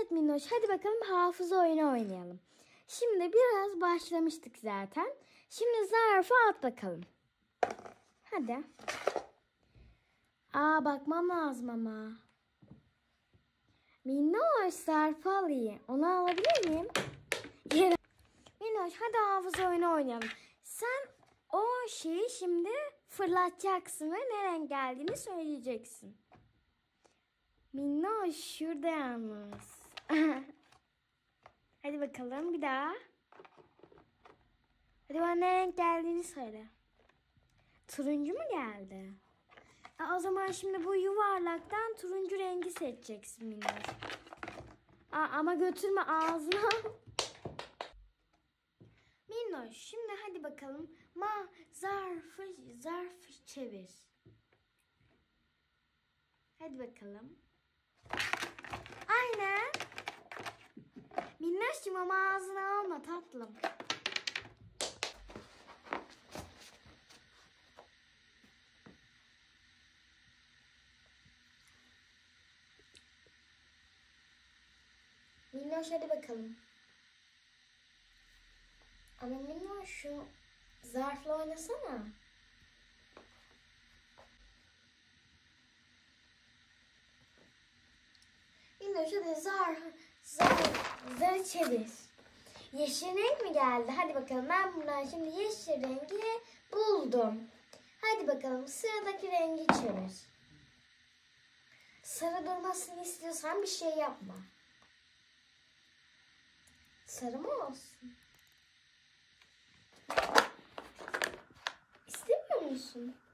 Evet Minnoş, hadi bakalım hafıza oyunu oynayalım. Şimdi biraz başlamıştık zaten. Şimdi zarfı at bakalım. Hadi. Bakmam lazım ama. Minnoş, zarfı alayım. Onu alabilir miyim? Minnoş, hadi hafıza oyunu oynayalım. Sen o şeyi şimdi fırlatacaksın ve ne renk geldiğini söyleyeceksin. Minnoş, şurada yalnız. Hadi bakalım bir daha. Hadi bana ne renk geldiğini söyle. Turuncu mu geldi? O zaman şimdi bu yuvarlaktan turuncu rengi seçeceksin Minnoş. Ama götürme ağzına. Minnoş, şimdi hadi bakalım. Zarfı çevir. Hadi bakalım. Aynen. Minnoş'cum ama ağzına alma tatlım. Minnoş, hadi bakalım. Ama Minnoş, şu zarfla oynasana. Minnoş, hadi zarı çevir. Yeşil renk mi geldi? Hadi bakalım, ben bundan şimdi yeşil rengi buldum. Hadi bakalım, sıradaki rengi çevir. Sarı durmasını istiyorsan bir şey yapma. Sarı mı olsun? İstemiyor musun?